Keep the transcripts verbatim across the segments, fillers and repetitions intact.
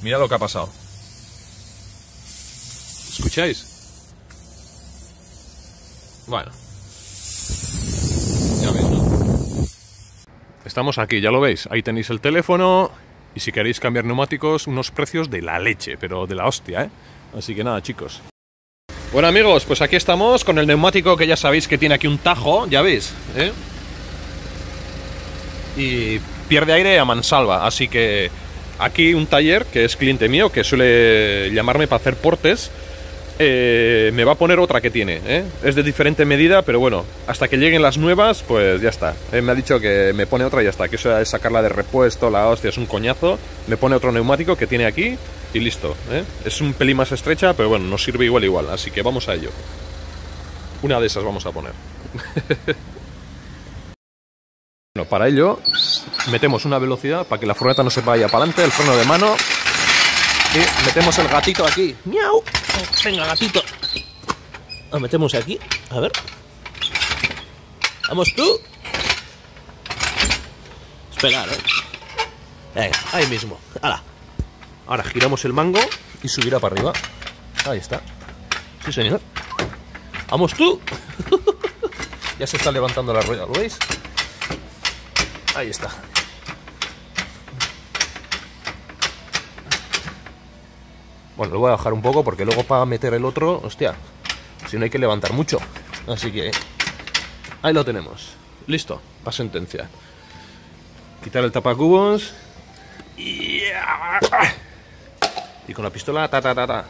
Mira lo que ha pasado. ¿Escucháis? Bueno. Ya veis, ¿no? Estamos aquí, ya lo veis. Ahí tenéis el teléfono. Y si queréis cambiar neumáticos, unos precios de la leche, pero de la hostia, ¿eh? Así que nada, chicos. Bueno, amigos, pues aquí estamos con el neumático que ya sabéis que tiene aquí un tajo, ya veis, ¿eh? Y pierde aire a mansalva, así que aquí un taller que es cliente mío, que suele llamarme para hacer portes, eh, me va a poner otra que tiene, ¿eh? Es de diferente medida, pero bueno, hasta que lleguen las nuevas, pues ya está. Eh, me ha dicho que me pone otra y ya está, que eso es sacarla de repuesto, la hostia, es un coñazo. Me pone otro neumático que tiene aquí y listo, ¿eh? Es un pelín más estrecha, pero bueno, nos sirve igual igual, así que vamos a ello. Una de esas vamos a poner. Bueno, para ello metemos una velocidad para que la furgoneta no se vaya para adelante, el freno de mano. Y metemos el gatito aquí. ¡Miau! Venga, gatito. Lo metemos aquí. A ver. Vamos tú. Esperar, ¿eh? Venga, ahí mismo. ¡Hala! Ahora giramos el mango y subirá para arriba. Ahí está. Sí, señor. ¡Vamos tú! Ya se está levantando la rueda, ¿lo veis? Ahí está. Bueno, lo voy a bajar un poco porque luego para meter el otro, hostia, si no hay que levantar mucho. Así que ahí lo tenemos. Listo, para sentencia. Quitar el tapacubos. Y con la pistola, ta, ta, ta, ta.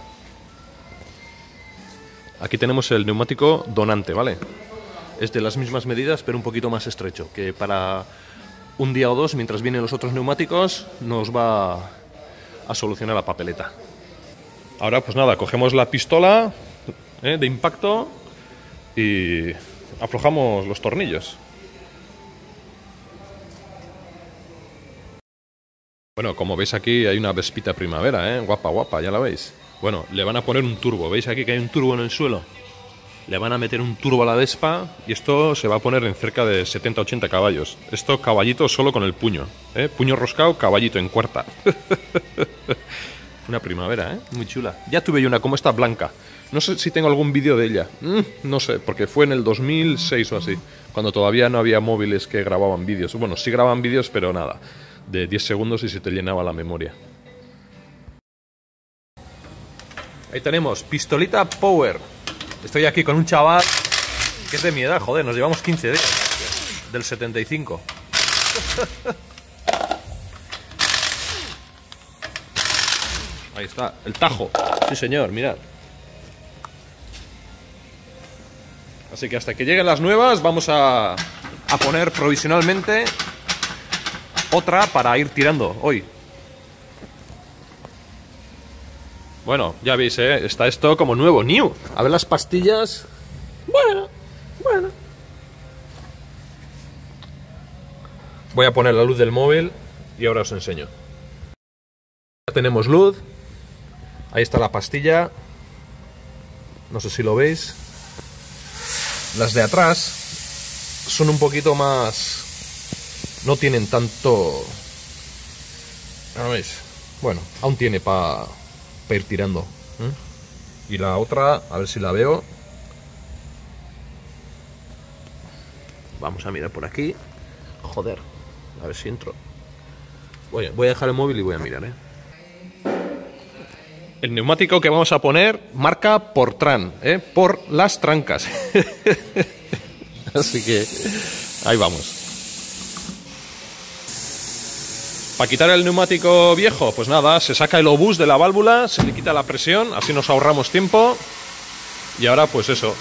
Aquí tenemos el neumático donante, ¿vale? Es de las mismas medidas, pero un poquito más estrecho. Que para un día o dos, mientras vienen los otros neumáticos, nos va a solucionar la papeleta. Ahora pues nada, cogemos la pistola, ¿eh?, de impacto y aflojamos los tornillos. Bueno, como veis aquí hay una Vespita Primavera, ¿eh? Guapa, guapa, ya la veis. Bueno, le van a poner un turbo, ¿veis aquí que hay un turbo en el suelo? Le van a meter un turbo a la Vespa y esto se va a poner en cerca de setenta a ochenta caballos. Esto caballito solo con el puño, ¿eh? Puño roscado, caballito en cuarta. Una Primavera, ¿eh? Muy chula. Ya tuve yo una como esta, blanca. No sé si tengo algún vídeo de ella. Mm, no sé, porque fue en el dos mil seis o así, cuando todavía no había móviles que grababan vídeos. Bueno, sí grababan vídeos, pero nada, de diez segundos y se te llenaba la memoria. Ahí tenemos, pistolita Power. Estoy aquí con un chaval que es de mi edad, joder, nos llevamos quince días. Del setenta y cinco. Ahí está, el tajo. Sí, señor, mirad. Así que hasta que lleguen las nuevas vamos a, a poner provisionalmente otra para ir tirando hoy. Bueno, ya veis, ¿eh? Está esto como nuevo, new. A ver las pastillas. Bueno, bueno. Voy a poner la luz del móvil y ahora os enseño. Ya tenemos luz. Ahí está la pastilla. No sé si lo veis. Las de atrás son un poquito más... No tienen tanto... ¿No veis? Bueno, aún tiene para pa ir tirando. ¿eh? Y la otra, a ver si la veo. Vamos a mirar por aquí. Joder, a ver si entro. Voy, voy a dejar el móvil y voy a mirar, ¿eh? El neumático que vamos a poner marca Portran, ¿eh? Por las trancas. Así que ahí vamos. Para quitar el neumático viejo, pues nada, se saca el obús de la válvula, se le quita la presión, así nos ahorramos tiempo. Y ahora pues eso,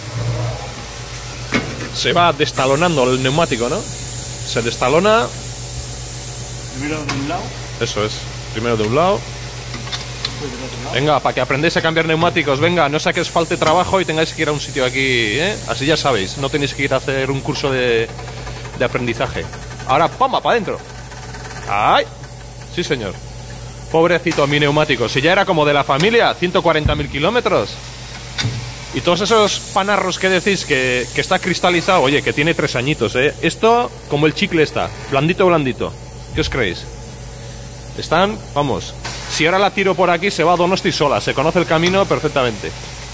se va destalonando el neumático, ¿no? Se destalona. Primero de un lado. Eso es, primero de un lado. Venga, para que aprendáis a cambiar neumáticos, venga, no saquéis falte trabajo y tengáis que ir a un sitio aquí, ¿eh? Así ya sabéis, no tenéis que ir a hacer un curso de, de aprendizaje. Ahora, ¡pama! ¡Para adentro! ¡Ay! Sí, señor. Pobrecito mi neumático, si ya era como de la familia, ciento cuarenta mil kilómetros. Y todos esos panarros que decís que, que está cristalizado, oye, que tiene tres añitos, ¿eh? Esto, como el chicle está, blandito, blandito. ¿Qué os creéis? Están, vamos, Si ahora la tiro por aquí, se va a Donosti sola. Se conoce el camino perfectamente.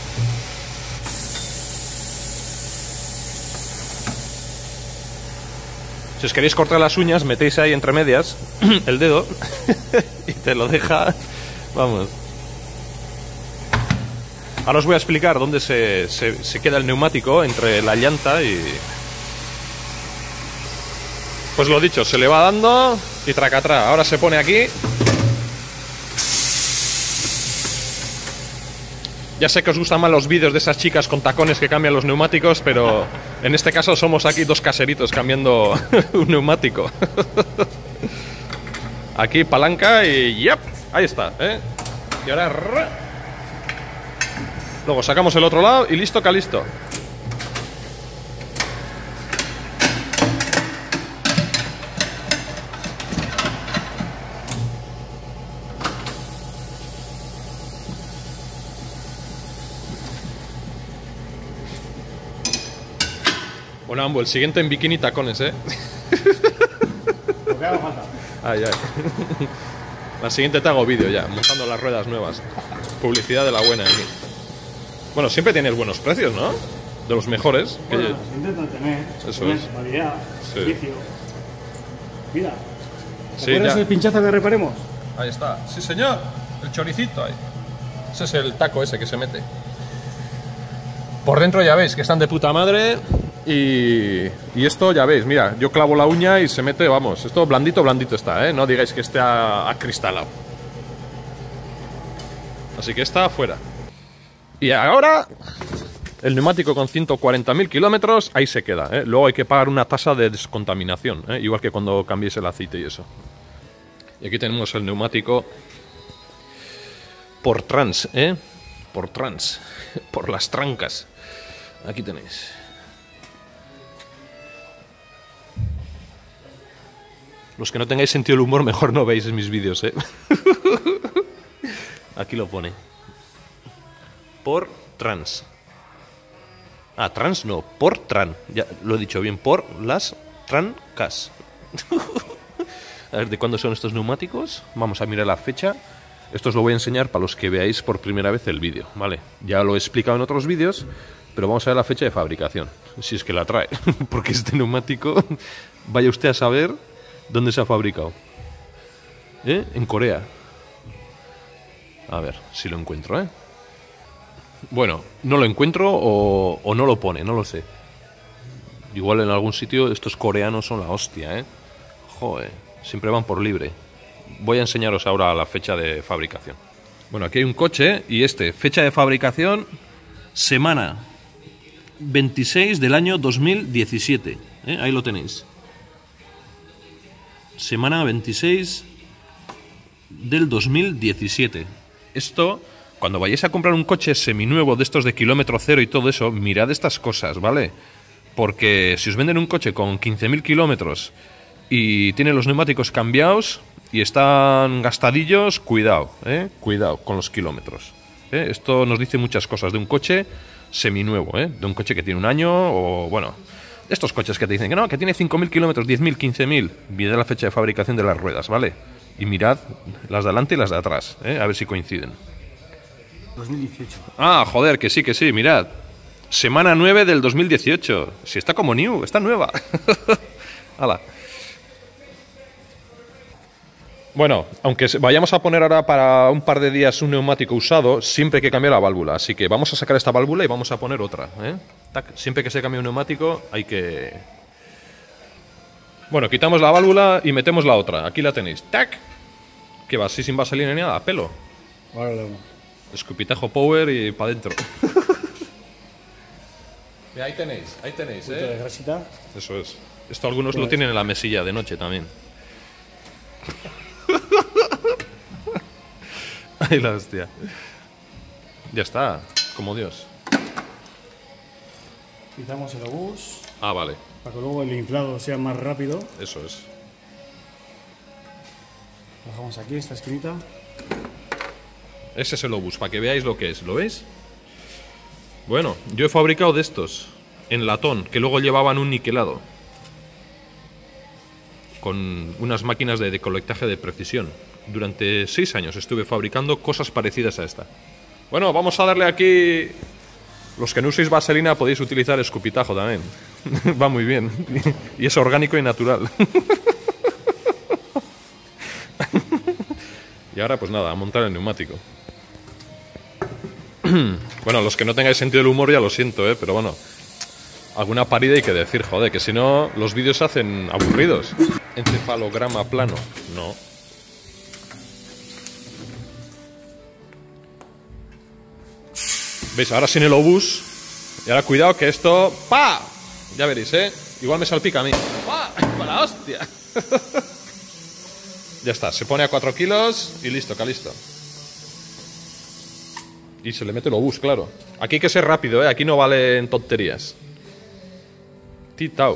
Si os queréis cortar las uñas, metéis ahí entre medias el dedo y te lo deja... Vamos. Ahora os voy a explicar dónde se, se, se queda el neumático entre la llanta y... Pues lo dicho, se le va dando y tracatrá. Ahora se pone aquí. Ya sé que os gustan más los vídeos de esas chicas con tacones que cambian los neumáticos, pero en este caso somos aquí dos caseritos cambiando un neumático. Aquí palanca y ¡yep! Ahí está, ¿eh? Y ahora... Luego sacamos el otro lado y listo, calisto. Bueno, Ambo, el siguiente en bikini tacones, ¿eh? Lo que haga falta. Ay, ay. La siguiente te hago vídeo ya, montando las ruedas nuevas. Publicidad de la buena aquí. Bueno, siempre tienes buenos precios, ¿no? De los mejores. Bueno, que... se intentan tener. Eso tener es. Variedad, Sí. servicio. Mira. ¿Te Sí, acuerdas ya. el pinchazo que reparemos? Ahí está. Sí, señor. El choricito ahí. Ese es el taco ese que se mete. Por dentro ya veis que están de puta madre. Y, y esto ya veis, mira, yo clavo la uña y se mete, vamos, esto blandito, blandito está, ¿eh? No digáis que esté acristalado. Así que está afuera. Y ahora, el neumático con ciento cuarenta mil kilómetros, ahí se queda, ¿eh? Luego hay que pagar una tasa de descontaminación, ¿eh? Igual que cuando cambiéis el aceite y eso. Y aquí tenemos el neumático por trans, ¿eh? Por trans, por las trancas. Aquí tenéis. Los que no tengáis sentido del humor, mejor no veis mis vídeos, ¿eh? Aquí lo pone. Por trans. Ah, trans no, por tran. Ya lo he dicho bien, por las trancas. A ver, ¿de cuándo son estos neumáticos? Vamos a mirar la fecha. Esto os lo voy a enseñar para los que veáis por primera vez el vídeo, ¿vale? Ya lo he explicado en otros vídeos, pero vamos a ver la fecha de fabricación, si es que la trae. Porque este neumático, vaya usted a saber... ¿Dónde se ha fabricado? ¿Eh? En Corea. A ver si lo encuentro, ¿eh? Bueno, no lo encuentro o, o no lo pone, no lo sé. Igual en algún sitio estos coreanos son la hostia, ¿eh? Joder, siempre van por libre. Voy a enseñaros ahora la fecha de fabricación. Bueno, aquí hay un coche y este, fecha de fabricación, semana veintiséis del año dos mil diecisiete. ¿Eh? Ahí lo tenéis. Semana veintiséis del dos mil diecisiete. Esto, cuando vayáis a comprar un coche seminuevo de estos de kilómetro cero y todo eso, mirad estas cosas, ¿vale? Porque si os venden un coche con quince mil kilómetros y tiene los neumáticos cambiados y están gastadillos, cuidado, ¿eh? Cuidado con los kilómetros. ¿eh? Esto nos dice muchas cosas de un coche seminuevo, ¿eh? De un coche que tiene un año o, bueno... Estos coches que te dicen que no, que tiene cinco mil kilómetros, diez mil, quince mil. Mirad la fecha de fabricación de las ruedas, ¿vale? Y mirad las de adelante y las de atrás, ¿eh? A ver si coinciden. dos mil dieciocho. Ah, joder, que sí, que sí, mirad. Semana nueve del dos mil dieciocho. Si está como new, está nueva. Hala. Bueno, aunque vayamos a poner ahora para un par de días un neumático usado, siempre hay que cambiar la válvula. Así que vamos a sacar esta válvula y vamos a poner otra, ¿eh? Tac. Siempre que se cambie un neumático hay que... Bueno, quitamos la válvula y metemos la otra. Aquí la tenéis. ¡Tac! Que va así sin vaselina ni nada, a pelo. Ahora lo vemos. Escupitajo power y para adentro. Ahí tenéis, ahí tenéis, Un poquito de ¿eh? grasita. Eso es. Esto algunos Pues... lo tienen en la mesilla de noche también. Ay, la hostia. Ya está, como Dios. Quitamos el obús Ah, vale, para que luego el inflado sea más rápido. eso es. Bajamos aquí esta esquinita. Ese es el obús, para que veáis lo que es, ¿lo veis? Bueno, yo he fabricado de estos, en latón, que luego llevaban un niquelado. Con unas máquinas de decolectaje de precisión. Durante seis años estuve fabricando cosas parecidas a esta. Bueno, vamos a darle aquí... Los que no uséis vaselina podéis utilizar escupitajo también. Va muy bien. Y es orgánico y natural. Y ahora pues nada, a montar el neumático. Bueno, los que no tengáis sentido del humor ya lo siento, ¿eh? Pero bueno, alguna parida hay que decir, joder, que si no los vídeos se hacen aburridos. Encefalograma plano, no. ¿Veis? Ahora sin el obús. Y ahora cuidado que esto... ¡Pa! Ya veréis, ¿eh? Igual me salpica a mí. ¡Pa! ¡Para la hostia! Ya está, se pone a cuatro kilos y listo, calisto. Y se le mete el obús, claro. Aquí hay que ser rápido, ¿eh? Aquí no valen tonterías. Titao.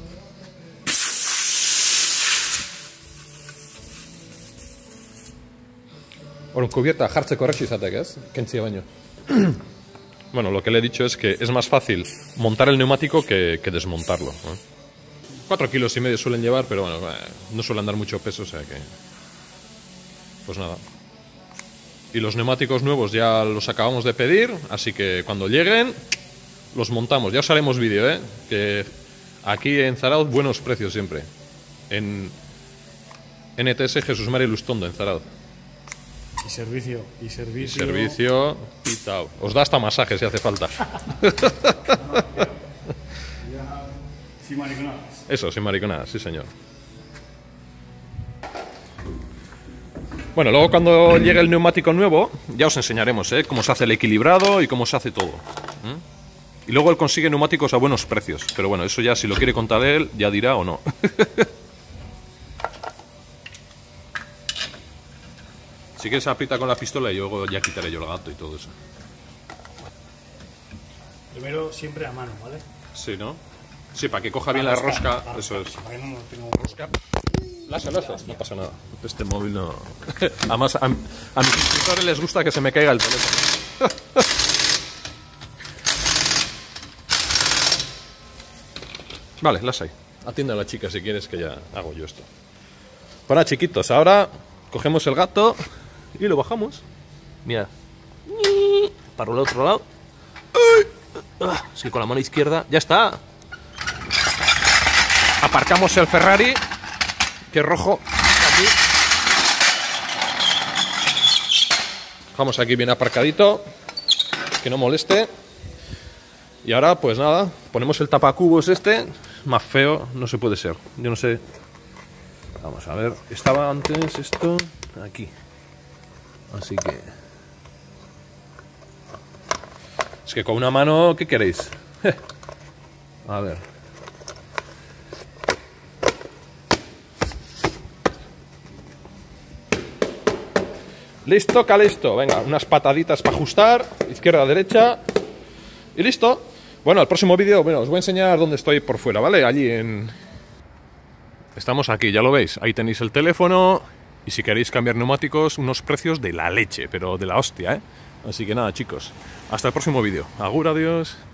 Bueno, cubierta, jartzeko errexo izatek, ez? Kentzia baino. Bueno, lo que le he dicho es que es más fácil montar el neumático que, que desmontarlo, ¿no? Cuatro kilos y medio suelen llevar, pero bueno, no suelen dar mucho peso, o sea que... Pues nada. Y los neumáticos nuevos ya los acabamos de pedir, así que cuando lleguen los montamos. Ya os haremos vídeo, ¿eh? Que aquí en Zarauz buenos precios siempre. En N T S Jesús María Ilustondo, en Zarauz. Y servicio, y servicio. Y servicio, pitao. Os da hasta masaje si hace falta. Sin mariconadas. Eso, sin mariconadas, sí señor. Bueno, luego cuando llegue el neumático nuevo, ya os enseñaremos, ¿eh? Cómo se hace el equilibrado y cómo se hace todo. ¿Mm? Y luego él consigue neumáticos a buenos precios. Pero bueno, eso ya si lo quiere contar él, ya dirá o no. Si quieres aprieta con la pistola y luego ya quitaré yo el gato y todo eso. Primero siempre a mano, ¿vale? Sí, ¿no? Sí, para que coja bien la rosca. Eso es. Para que no tenga Rosca. Lasa, lasa. No pasa nada. Este móvil no... Además, a, a mis suscriptores les gusta que se me caiga el teléfono. Vale, las hay. Atiende a la chica si quieres, que ya hago yo esto. Para chiquitos, ahora cogemos el gato y lo bajamos. Mira. Para el otro lado. Es que con la mano izquierda... ¡Ya está! Aparcamos el Ferrari, que es rojo. Aquí. Dejamos aquí bien aparcadito, que no moleste. Y ahora, pues nada, ponemos el tapacubos este. Más feo no se puede ser. Yo no sé. Vamos a ver. Estaba antes esto aquí. Así que... Es que con una mano, ¿qué queréis? A ver. Listo, calisto. Venga, unas pataditas para ajustar. Izquierda, derecha. Y listo. Bueno, el próximo vídeo, bueno, os voy a enseñar dónde estoy por fuera, ¿vale? Allí en... Estamos aquí, ya lo veis. Ahí tenéis el teléfono. Y si queréis cambiar neumáticos, unos precios de la leche, pero de la hostia, ¿eh? Así que nada, chicos. Hasta el próximo vídeo. Agur, adiós.